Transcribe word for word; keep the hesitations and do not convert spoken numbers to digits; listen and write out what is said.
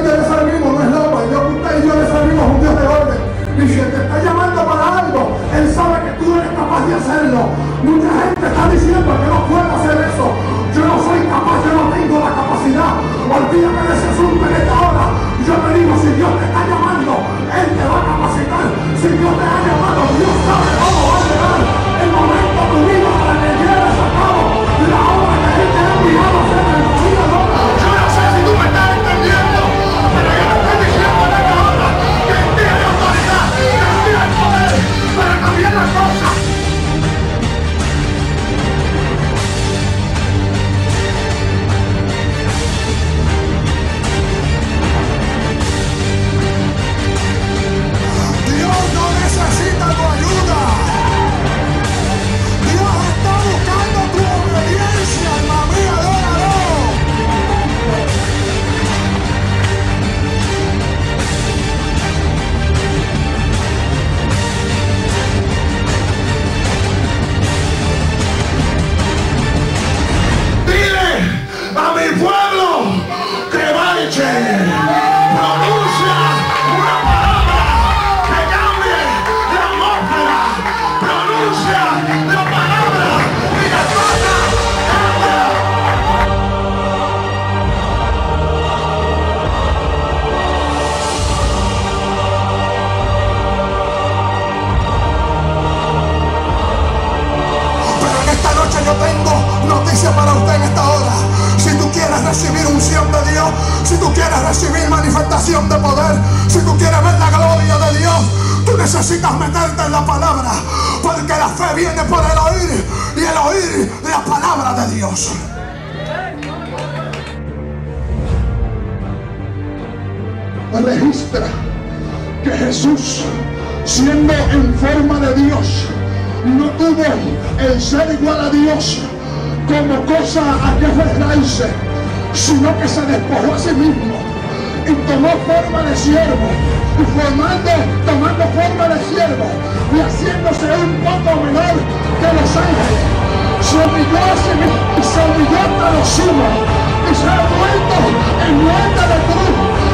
que le servimos no es loco, el Dios que usted y yo le servimos es un Dios de orden. Y si Él te está llamando para algo, Él sabe que tú eres capaz de hacerlo. Mucha gente está diciendo que no puedo hacer eso. Yo no soy capaz, yo no tengo la capacidad. Olvídate de ese asunto en esta hora. Yo te digo, si Dios te está llamando, Él te va a capacitar. Si Dios te ha llamado, Dios sabe cómo va a llegar el momento de tu vida para que lleves a cabo la obra que Él te ha enviado a hacer en tu vida. Yo no sé si tú me estás entendiendo, pero yo te estoy diciendo en esta hora que Él tiene autoridad, que Él tiene poder para cambiar las cosas. Necesita tu ayuda. Dios está buscando tu obediencia, alma mía, adóralo. Dile a mi pueblo que marche. Pronuncia una palabra que cambie la atmósfera. Pronuncia la palabra y la cosa cambia. Pero en esta noche yo tengo noticias para usted en esta hora. Si tú quieres recibir unción de Dios, si tú quieres recibir manifestación de poder, si tú quieres ver la gloria de Dios, tú necesitas meterte en la palabra, porque la fe viene por el oír y el oír la palabra de Dios. Registra que Jesús, siendo en forma de Dios, no tuvo el ser igual a Dios como cosa a que aferrarse, sino que se despojó a sí mismo y tomó forma de siervo, y formando, tomando forma de siervo y haciéndose un poco menor que los ángeles, se humilló a sí mismo y se humilló hasta lo sumo y se ha vuelto en muerte de cruz